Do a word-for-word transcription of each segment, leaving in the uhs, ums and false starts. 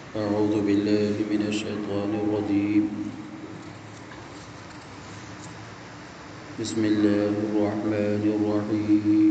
أعوذ بالله من الشيطان الرجيم بسم الله الرحمن الرحيم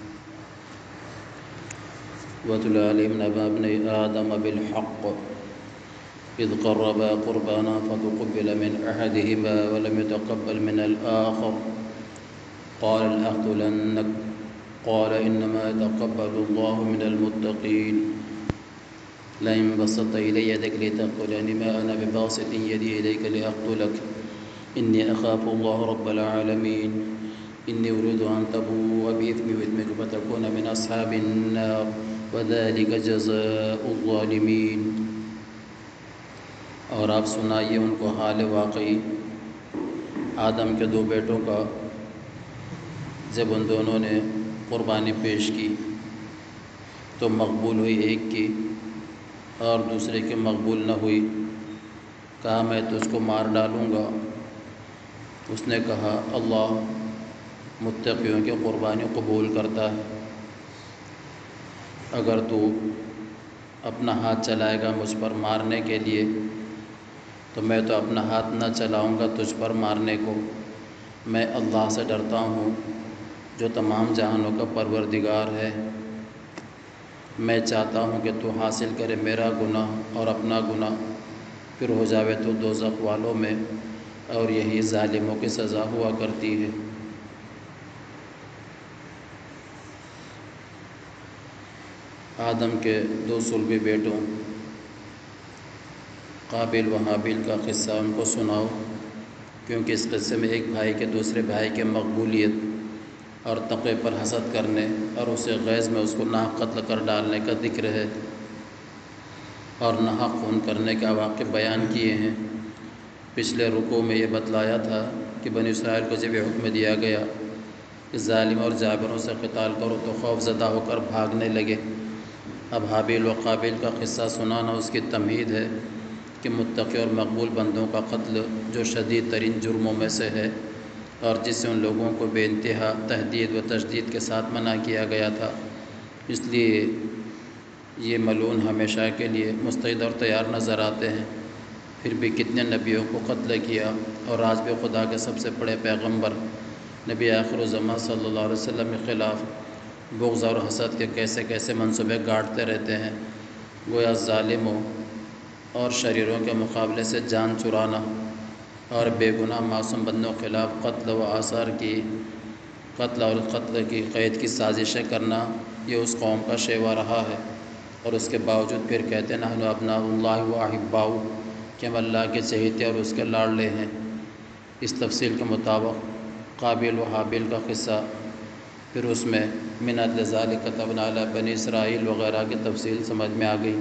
واتل عليهم نبأ ابني آدم بالحق إذ قربا قربانا فتقبل من أحدهما ولم يتقبل من الآخر قال لأقتلنك قال إنما يتقبل الله من المتقين لئن بسطت إلي يدك لتقتلني ما أنا بباسط يدي إليك لأقتلك إني أخاف الله رب العالمين إني أريد أن تبوء بإثمي وإثمك فتكون من أصحاب النار وذلك جزاء الظالمين۔ اور آپ سنائیے ان کو حال واقعی آدم کے دو بیٹوں کا جب ان دونوں نے قربانی پیش کی تو مقبول ہوئی ایک کی اور دوسرے کی مقبول نہ ہوئی۔ کہا میں تجھ کو مار ڈالوں گا۔ اس نے کہا اللہ متقیوں کی قربانی قبول کرتا ہے، اگر تو اپنا ہاتھ چلائے گا مجھ پر مارنے کے لیے تو میں تو اپنا ہاتھ نہ چلاؤں گا تجھ پر مارنے کو۔ میں اللہ سے ڈرتا ہوں جو تمام جہانوں کا پروردگار ہے۔ میں چاہتا ہوں کہ تو حاصل کرے میرا گناہ اور اپنا گناہ، پھر ہو جاوے تو دوزخ والوں میں، اور یہی ظالموں کی سزا ہوا کرتی ہے۔ آدم کے دو صلبی بیٹوں قابل و حابیل کا قصہ ان کو سناؤ، کیونکہ اس قصے میں ایک بھائی کے دوسرے بھائی کے مقبولیت اور تقوی پر حسد کرنے اور اسے غیظ میں اس کو ناحق قتل کر ڈالنے کا ذکر ہے، اور ناحق خون کرنے کے واقع بیان کیے ہیں۔ پچھلے رکوع میں یہ بتلایا تھا کہ بنی اسرائیل کو جب یہ حکم دیا گیا کہ ظالم اور جابروں سے قتال کرو تو خوف زدہ ہو کر بھاگنے لگے۔ اب حابیل و قابیل کا قصہ سنانا اس کی تمہید ہے کہ متقی اور مقبول بندوں کا قتل جو شدید ترین جرموں میں سے ہے اور جس سے ان لوگوں کو بے انتہا تہدید و تشدید کے ساتھ منع کیا گیا تھا، اس لیے یہ ملعون ہمیشہ کے لیے مستعد اور تیار نظر آتے ہیں۔ پھر بھی کتنے نبیوں کو قتل کیا، اور آج بھی خدا کے سب سے بڑے پیغمبر نبی آخر الزماں صلی اللہ علیہ وسلم کے خلاف بغض اور حسد کے کیسے کیسے منصوبے گاڑتے رہتے ہیں۔ گویا ظالموں اور شریروں کے مقابلے سے جان چرانا اور بے گناہ معصوم بندوں کے خلاف قتل و آثار کی قتل اور قتل کی قید کی سازشیں کرنا یہ اس قوم کا شیوا رہا ہے، اور اس کے باوجود پھر کہتے ہیں نحن ابناء اللہ و احباؤہ کہ ہم اللہ کے چہیتے اور اس کے لاڈلے ہیں۔ اس تفصیل کے مطابق قابیل و حابیل کا قصہ، پھر اس میں من اجل ذلک کتبنا علی بنی اسرائیل وغیرہ کی تفصیل سمجھ میں آ گئی۔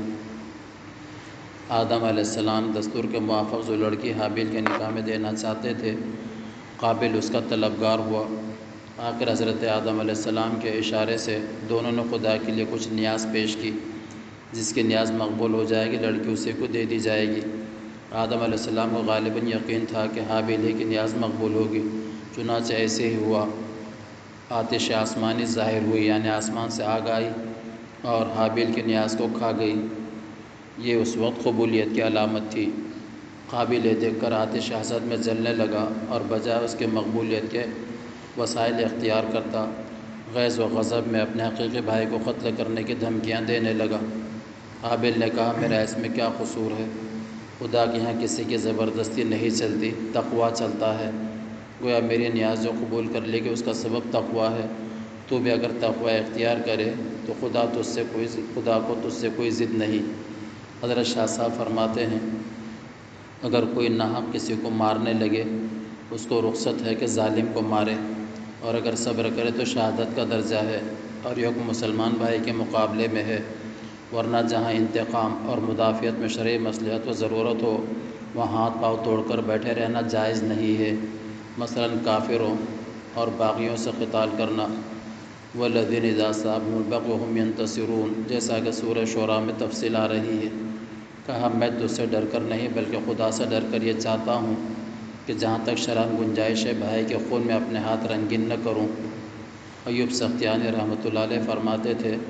آدم علیہ السلام دستور کے موافق جو لڑکی حابیل کے نکاح میں دینا چاہتے تھے، قابیل اس کا طلبگار ہوا۔ آخر حضرت آدم علیہ السلام کے اشارے سے دونوں نے خدا کے لیے کچھ نیاز پیش کی، جس کی نیاز مقبول ہو جائے گی لڑکی اسی کو دے دی جائے گی۔ آدم علیہ السلام کو غالباً یقین تھا کہ حابیل ہی کی نیاز مقبول ہوگی، چنانچہ ایسے ہی ہوا۔ آتش آسمانی ظاہر ہوئی، یعنی آسمان سے آگ آئی اور حابیل کی نیاز کو کھا گئی۔ یہ اس وقت قبولیت کی علامت تھی۔ قابل یہ دیکھ کر آتش حسد میں جلنے لگا اور بجائے اس کے مقبولیت کے وسائل اختیار کرتا، غیظ و غضب میں اپنے حقیقی بھائی کو قتل کرنے کی دھمکیاں دینے لگا۔ حابیل نے کہا میرا اس میں کیا قصور ہے؟ خدا کے یہاں کسی کی زبردستی نہیں چلتی، تقویٰ چلتا ہے۔ گویا میری نیاز جو قبول کر لے گی اس کا سبب تقویٰ ہے۔ تو بھی اگر تقویٰ اختیار کرے تو خدا تجھ سے کوئی خدا کو تجھ سے کوئی ضد نہیں۔ حضرت شاہ صاحب فرماتے ہیں اگر کوئی ناحق کسی کو مارنے لگے اس کو رخصت ہے کہ ظالم کو مارے، اور اگر صبر کرے تو شہادت کا درجہ ہے، اور یہ حکم مسلمان بھائی کے مقابلے میں ہے، ورنہ جہاں انتقام اور مدافعت میں شرعی مصلحت و ضرورت ہو وہاں ہاتھ پاؤں توڑ کر بیٹھے رہنا جائز نہیں ہے۔ مثلاً کافروں اور باغیوں سے قتال کرنا، والذین اذا اصابهم البغی هم ینتصرون، جیسا کہ سورہ شعراء میں تفصیل آ رہی ہے۔ کہا میں تجھ سے ڈر کر نہیں بلکہ خدا سے ڈر کر یہ چاہتا ہوں کہ جہاں تک شرعاً گنجائش ہے بھائی کے خون میں اپنے ہاتھ رنگین نہ کروں۔ ایوب سختیانی رحمۃ اللہ علیہ فرماتے تھے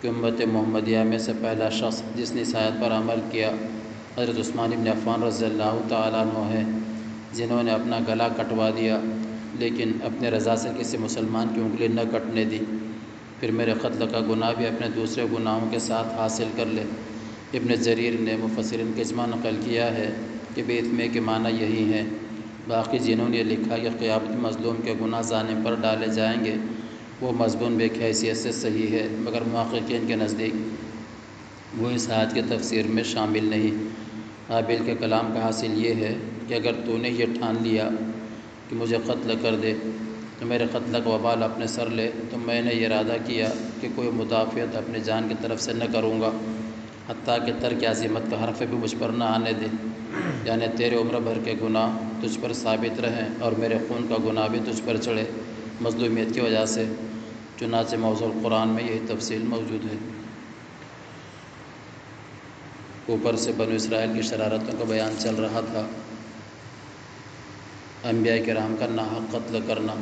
کہ امت محمدیہ میں سے پہلا شخص جس نے اس آیت پر عمل کیا حضرت عثمان بن عفان رضی اللہ تعالیٰ عنہ ہے، جنہوں نے اپنا گلا کٹوا دیا لیکن اپنے رضا سے کسی مسلمان کی انگلی نہ کٹنے دی، پھر میرے قتل کا گناہ بھی اپنے دوسرے گناہوں کے ساتھ حاصل کر لے۔ ابن جریر نے مفسرین کا اجماع نقل کیا ہے کہ بے اثمی کے معنی یہی ہیں۔ باقی جنہوں نے لکھا کہ قیامت مظلوم کے گناہ ظالم پر ڈالے جائیں گے، وہ مضمون بے حیثیت سے صحیح ہے، مگر محققین کے نزدیک وہ اس آیت کی تفسیر میں شامل نہیں۔ حابیل کے کلام کا حاصل یہ ہے کہ اگر تو نے یہ ٹھان لیا کہ مجھے قتل کر دے تو میرے قتل کا وبال اپنے سر لے، تو میں نے یہ ارادہ کیا کہ کوئی مدافعت اپنی جان کی طرف سے نہ کروں گا، حتیٰ کہ ترک عزیمت کا حرف بھی مجھ پر نہ آنے دے، یعنی تیرے عمر بھر کے گناہ تجھ پر ثابت رہیں اور میرے خون کا گناہ بھی تجھ پر چڑھے مظلومیت کی وجہ سے۔ چنانچہ موضوع القرآن میں یہی تفصیل موجود ہے۔ اوپر سے بنو اسرائیل کی شرارتوں کا بیان چل رہا تھا۔ انبیاء کرام کا ناحق قتل کرنا،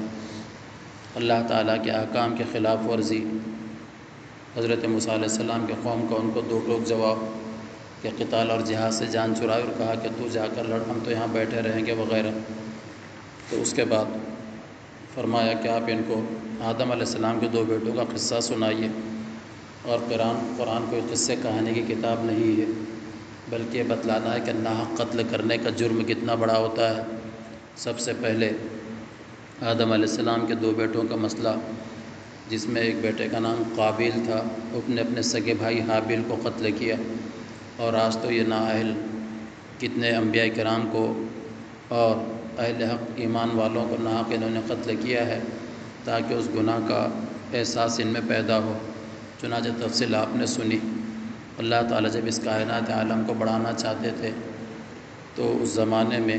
اللہ تعالیٰ کے احکام کی خلاف ورزی، حضرت موسیٰ علیہ السلام کے قوم کا ان کو دو ٹوک جواب کہ قتال اور جہاد سے جان چرائے اور کہا کہ تو جا کر لڑ، ہم تو یہاں بیٹھے رہیں گے وغیرہ۔ تو اس کے بعد فرمایا کہ آپ ان کو آدم علیہ السلام کے دو بیٹوں کا قصہ سنائیے، اور قرآن قرآن کوئی قصے کہانی کی کتاب نہیں ہے، بلکہ یہ بتلانا ہے کہ ناحق قتل کرنے کا جرم کتنا بڑا ہوتا ہے۔ سب سے پہلے آدم علیہ السلام کے دو بیٹوں کا مسئلہ، جس میں ایک بیٹے کا نام قابیل تھا، اس نے اپنے سگے بھائی حابیل کو قتل کیا، اور آج تو یہ نااہل کتنے انبیاء کرام کو اور اہل حق ایمان والوں کو ناحق انہوں نے قتل کیا ہے، تاکہ اس گناہ کا احساس ان میں پیدا ہو۔ چنانچہ تفصیل آپ نے سنی۔ اللہ تعالیٰ جب اس کائنات عالم کو بڑھانا چاہتے تھے تو اس زمانے میں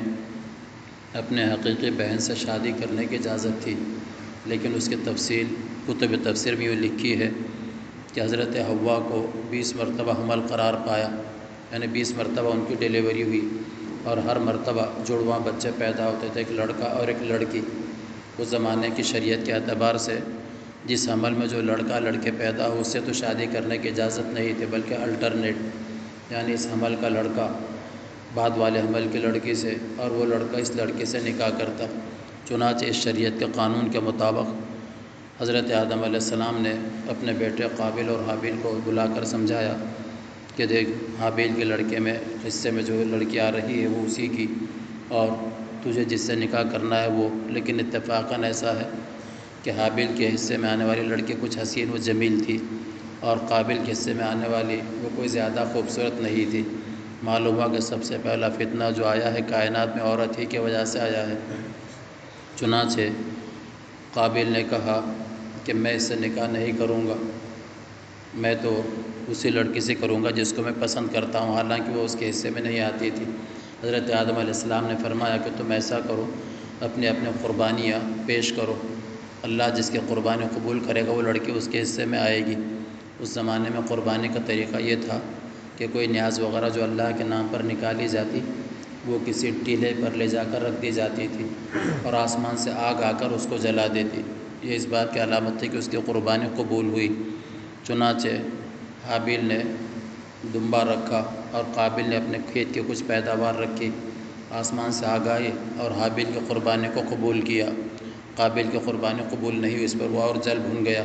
اپنے حقیقی بہن سے شادی کرنے کی اجازت تھی، لیکن اس کی تفصیل کتب تفسیر میں یہ لکھی ہے کہ حضرت حوا کو بیس مرتبہ حمل قرار پایا، یعنی بیس مرتبہ ان کی ڈیلیوری ہوئی، اور ہر مرتبہ جڑواں بچے پیدا ہوتے تھے، ایک لڑکا اور ایک لڑکی۔ اس زمانے کی شریعت کے اعتبار سے جس حمل میں جو لڑکا لڑکے پیدا ہو، اس سے تو شادی کرنے کی اجازت نہیں تھی، بلکہ الٹرنیٹ، یعنی اس حمل کا لڑکا بعد والے حمل کی لڑکی سے اور وہ لڑکا اس لڑکی سے نکاح کرتا۔ چنانچہ اس شریعت کے قانون کے مطابق حضرت آدم علیہ السلام نے اپنے بیٹے قابل اور حابیل کو بلا کر سمجھایا کہ دیکھ، حابیل کے لڑکے میں حصے میں جو لڑکی آ رہی ہے وہ اسی کی، اور تجھے جس سے نکاح کرنا ہے وہ، لیکن اتفاقاً ایسا ہے کہ حابیل کے حصے میں آنے والی لڑکی کچھ حسین و جمیل تھی، اور قابل کے حصے میں آنے والی وہ کوئی زیادہ خوبصورت نہیں تھی۔ معلوم ہوا کہ سب سے پہلا فتنہ جو آیا ہے کائنات میں عورت ہی کی وجہ سے آیا ہے۔ چنانچہ قابل نے کہا کہ میں اس سے نکاح نہیں کروں گا، میں تو اسی لڑکی سے کروں گا جس کو میں پسند کرتا ہوں، حالانکہ وہ اس کے حصے میں نہیں آتی تھی۔ حضرت آدم علیہ السلام نے فرمایا کہ تم ایسا کرو، اپنی اپنی قربانیاں پیش کرو، اللہ جس کی قربانی قبول کرے گا وہ لڑکی اس کے حصے میں آئے گی۔ اس زمانے میں قربانی کا طریقہ یہ تھا کہ کوئی نیاز وغیرہ جو اللہ کے نام پر نکالی جاتی، وہ کسی ٹیلے پر لے جا کر رکھ دی جاتی تھی، اور آسمان سے آگ آ کر اس کو جلا دیتی۔ یہ اس بات کی علامت تھی کہ اس کی قربانی قبول ہوئی۔ چنانچہ حابیل نے دمبا رکھا اور قابل نے اپنے کھیت کی کچھ پیداوار رکھی، آسمان سے آگ آئی اور حابیل کی قربانی کو قبول کیا۔ قابل کی قربانی قبول نہیں ہوئی، اس پر وہ اور جل بھن گیا۔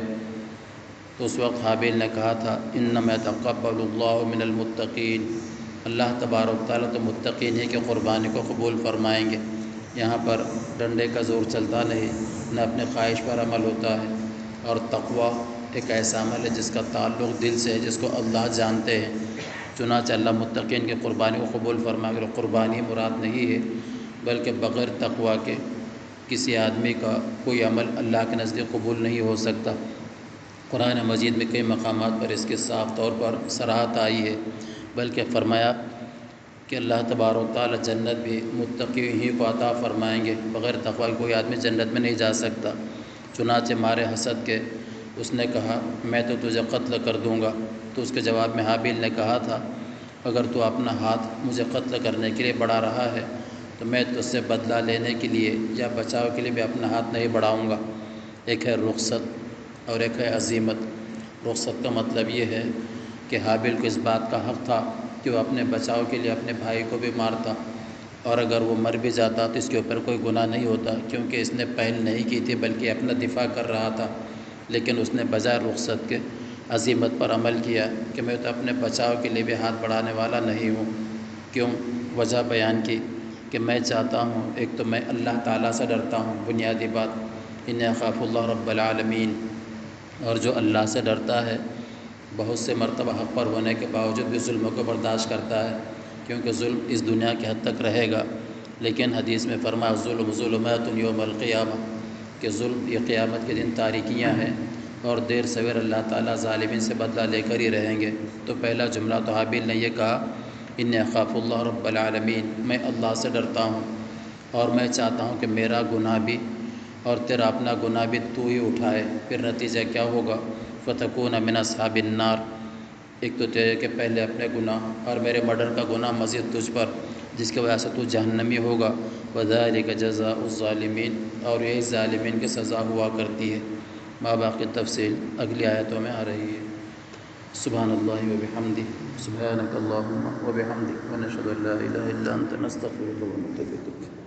تو اس وقت حابیل نے کہا تھا انما یتقبل اللہ من المتقین، اللہ تبارک تعالیٰ تو متقین ہی کی قربانی کو قبول فرمائیں گے۔ یہاں پر ڈنڈے کا زور چلتا نہیں، نہ اپنے خواہش پر عمل ہوتا ہے، اور تقویٰ ایک ایسا عمل ہے جس کا تعلق دل سے ہے، جس کو اللہ جانتے ہیں۔ چنانچہ اللہ متقین کی قربانی کو قبول فرمائے گا۔ قربانی مراد نہیں ہے، بلکہ بغیر تقویٰ کے کسی آدمی کا کوئی عمل اللہ کے نزدیک قبول نہیں ہو سکتا۔ قرآن مجید میں کئی مقامات پر اس کی صاف طور پر صراحت آئی ہے، بلکہ فرمایا کہ اللہ تبارک و تعالیٰ جنت بھی متقی ہی کو عطا فرمائیں گے، بغیر تقویٰ کوئی آدمی جنت میں نہیں جا سکتا۔ چنانچہ مارے حسد کے اس نے کہا میں تو تجھے قتل کر دوں گا، تو اس کے جواب میں حابیل نے کہا تھا اگر تو اپنا ہاتھ مجھے قتل کرنے کے لیے بڑھا رہا ہے تو میں تجھ سے بدلہ لینے کے لیے یا بچاؤ کے لیے بھی اپنا ہاتھ نہیں بڑھاؤں گا۔ ایک ہے رخصت اور ایک ہے عزیمت۔ رخصت کا مطلب یہ ہے کہ حابیل کو اس بات کا حق تھا کہ وہ اپنے بچاؤ کے لیے اپنے بھائی کو بھی مارتا، اور اگر وہ مر بھی جاتا تو اس کے اوپر کوئی گناہ نہیں ہوتا، کیونکہ اس نے پہل نہیں کی تھی بلکہ اپنا دفاع کر رہا تھا۔ لیکن اس نے بجائے رخصت کے عزیمت پر عمل کیا کہ میں تو اپنے بچاؤ کے لیے بھی ہاتھ بڑھانے والا نہیں ہوں۔ کیوں؟ وجہ بیان کی کہ میں چاہتا ہوں، ایک تو میں اللہ تعالیٰ سے ڈرتا ہوں، بنیادی بات، ان اخاف اللہ رب العالمین، اور جو اللہ سے ڈرتا ہے بہت سے مرتبہ حق پر ہونے کے باوجود بھی ظلم کو برداشت کرتا ہے، کیونکہ ظلم اس دنیا کی حد تک رہے گا، لیکن حدیث میں فرمایا ظلم ظلمات یوم القیامہ، کہ ظلم یہ قیامت کے دن تاریکیاں ہیں، اور دیر سویر اللہ تعالیٰ ظالمین سے بدلہ لے کر ہی رہیں گے۔ تو پہلا جملہ تو حابیل نے یہ کہا، ان اخاف اللہ رب العالمین، میں اللہ سے ڈرتا ہوں، اور میں چاہتا ہوں کہ میرا گناہ بھی اور تیرا اپنا گناہ بھی تو ہی اٹھائے، پھر نتیجہ کیا ہوگا؟ فتکون من اصحاب النار، ایک تو تیرے کے پہلے اپنے گناہ اور میرے مرڈر کا گناہ مزید تجھ پر، جس کی وجہ سے تو جہنمی ہوگا۔ وذالک جزاء الظالمین، اور یہی ظالمین کی سزا ہوا کرتی ہے۔ ما باقی تفصیل اگلی آیتوں میں آ رہی ہے۔ سبحان اللہ و بحمدہ، سبحانک اللہم و بحمدک، ونشہد ان لا الہ الا انت، نستغفرک و نتوب الیک۔